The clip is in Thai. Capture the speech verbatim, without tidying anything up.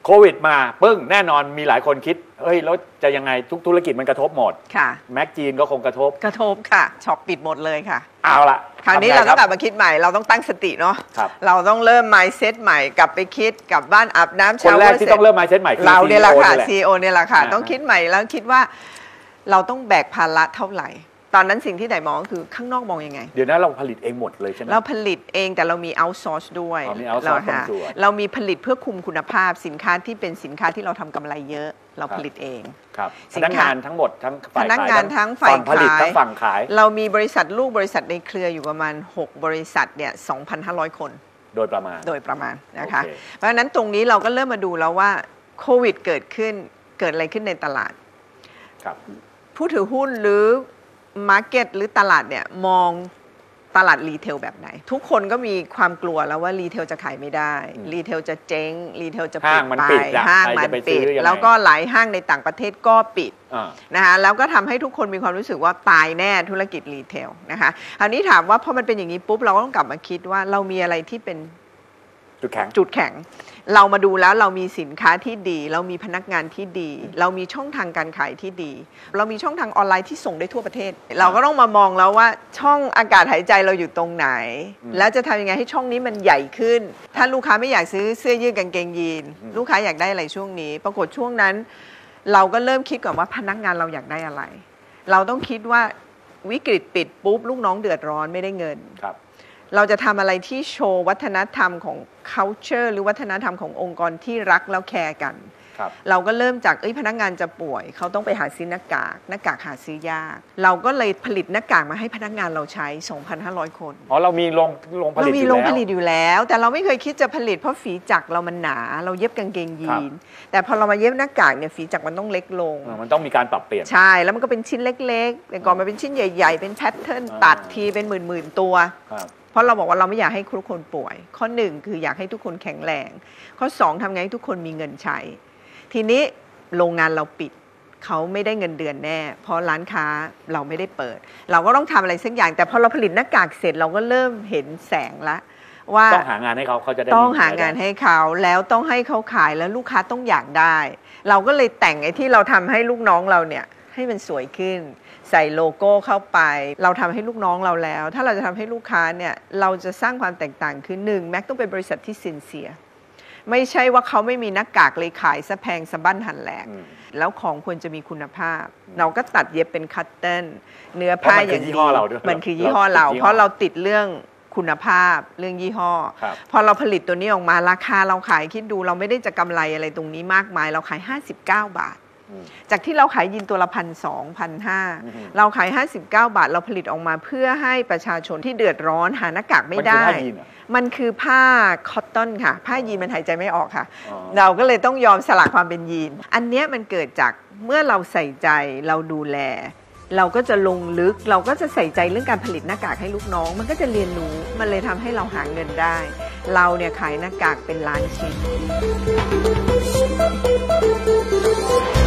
โควิดมาปึ้งแน่นอนมีหลายคนคิดเฮ้ยแล้วจะยังไงทุกธุรกิจมันกระทบหมดค่ะแม็กจีนก็คงกระทบกระทบค่ะช็อปปิดหมดเลยค่ะเอาละคราวนี้เราต้องกลับมาคิดใหม่เราต้องตั้งสติเนาะเราต้องเริ่ม mindset ใหม่กลับไปคิดกลับบ้านอาบน้ำเช้าคนแรกที่ต้องเริ่ม mindset ใหม่คือเราเนี่ยแหละค่ะ ซี อี โอ เนี่ยแหละค่ะต้องคิดใหม่แล้วคิดว่าเราต้องแบกภาระเท่าไหร่ตอนนั้นสิ่งที่ไดมองก็คือข้างนอกมองยังไงเดี๋ยวนั้นเราผลิตเองหมดเลยใช่ไหมเราผลิตเองแต่เรามี outsource ด้วยเราเรามีผลิตเพื่อคุมคุณภาพสินค้าที่เป็นสินค้าที่เราทำกำไรเยอะเราผลิตเองครับพนักงานทั้งหมดทั้งฝ่ายขายพนักงานทั้งฝ่ายผลิตทั้งฝั่งขายเรามีบริษัทลูกบริษัทในเครืออยู่ประมาณหกบริษัทเนี่ย สองพันห้าร้อย คนโดยประมาณโดยประมาณนะคะเพราะฉะนั้นตรงนี้เราก็เริ่มมาดูแล้วว่าโควิดเกิดขึ้นเกิดอะไรขึ้นในตลาดครับผู้ถือหุ้นหรือมาร์เก็ตหรือตลาดเนี่ยมองตลาดรีเทลแบบไหนทุกคนก็มีความกลัวแล้วว่ารีเทลจะขายไม่ได้รีเทลจะเจ๊งรีเทลจะปิดไปห้างมันปิดแล้วก็หลายห้างในต่างประเทศก็ปิดนะคะแล้วก็ทำให้ทุกคนมีความรู้สึกว่าตายแน่ธุรกิจรีเทลนะคะคราวนี้ถามว่าพอมันเป็นอย่างนี้ปุ๊บเราก็ต้องกลับมาคิดว่าเรามีอะไรที่เป็นจุดแข็งจุดแข็งเรามาดูแล้วเรามีสินค้าที่ดีเรามีพนักงานที่ดีเรามีช่องทางการขายที่ดีเรามีช่องทางออนไลน์ที่ส่งได้ทั่วประเทศเราก็ต้องมามองแล้วว่าช่องอากาศหายใจเราอยู่ตรงไหนแล้วจะทำยังไงให้ช่องนี้มันใหญ่ขึ้นถ้าลูกค้าไม่อยากซื้อเสื้อยืดกางเกงยีนลูกค้าอยากได้อะไรช่วงนี้ปรากฏช่วงนั้นเราก็เริ่มคิดก่อนว่าพนักงานเราอยากได้อะไรเราต้องคิดว่าวิกฤตปิดปุ๊บลูกน้องเดือดร้อนไม่ได้เงินเราจะทำอะไรที่โชว์วัฒนธรรมของ culture หรือวัฒนธรรมขององค์กรที่รักแล้วแคร์กันเราก็เริ่มจากเอ้ยพนักงานจะป่วยเขาต้องไปหาซื้อหน้ากากหน้ากากหาซื้อยากเราก็เลยผลิตหน้ากากมาให้พนักงานเราใช้ สองพันห้าร้อย คนอ๋อเรามีโรงโรงผลิตเรามีโรงผลิตอยู่แล้วแต่เราไม่เคยคิดจะผลิตเพราะฝีจักรเรามันหนาเราเย็บกางเกงยีนแต่พอเรามาเย็บหน้ากากเนี่ยฝีจักรมันต้องเล็กลงมันต้องมีการปรับเปลี่ยนใช่แล้วมันก็เป็นชิ้นเล็กๆแต่ก่อนมันเป็นชิ้นใหญ่ๆเป็นแพทเทิร์นตัดทีเป็นหมื่นๆตัวเพราะเราบอกว่าเราไม่อยากให้ทุกคนป่วยข้อหนึ่งคืออยากให้ทุกคนแข็งแรงข้อสองทำไงให้ทุกคนมีเงินใช้ทีนี้โรงงานเราปิดเขาไม่ได้เงินเดือนแน่เพราะร้านค้าเราไม่ได้เปิดเราก็ต้องทำอะไรสักอย่างแต่พอเราผลิตหน้ากากเสร็จเราก็เริ่มเห็นแสงละว่าต้องหางานให้เขาเขาจะได้ต้องหางานให้เขาแล้วต้องให้เขาขายแล้วลูกค้าต้องอยากได้เราก็เลยแต่งไอ้ที่เราทำให้ลูกน้องเราเนี่ยให้มันสวยขึ้นใส่โลโก้เข้าไปเราทำให้ลูกน้องเราแล้วถ้าเราจะทำให้ลูกค้าเนี่ยเราจะสร้างความแตกต่างคือหนึ่งแม็กต้องเป็นบริษัทที่ซินเซียร์ไม่ใช่ว่าเขาไม่มีหน้ากากเลยขายสะแพงสะบั้นหันแหลกแล้วของควรจะมีคุณภาพเราก็ตัดเย็บเป็นคัตเติ้ลเนื้อผ้าอย่างดีมันคือยี่ห้อเราเพราะเราติดเรื่องคุณภาพเรื่องยี่ห้อพอเราผลิตตัวนี้ออกมาราคาเราขายคิดดูเราไม่ได้จะกำไรอะไรตรงนี้มากมายเราขายห้าสิบเก้าบาทจากที่เราขายยินตัวละพันสองพันห้าเราขายห้าสิบเก้าบาทเราผลิตออกมาเพื่อให้ประชาชนที่เดือดร้อนหาหน้ากากไม่ได้มันคือผ้าคอตตอนค่ะผ้ายีนมันหายใจไม่ออกค่ะเราก็เลยต้องยอมสละความเป็นยีนอันนี้มันเกิดจากเมื่อเราใส่ใจเราดูแลเราก็จะลงลึกเราก็จะใส่ใจเรื่องการผลิตหน้ากากให้ลูกน้องมันก็จะเรียนรู้มันเลยทำให้เราหาเงินได้เราเนี่ยขายหน้ากากเป็นล้านชิ้น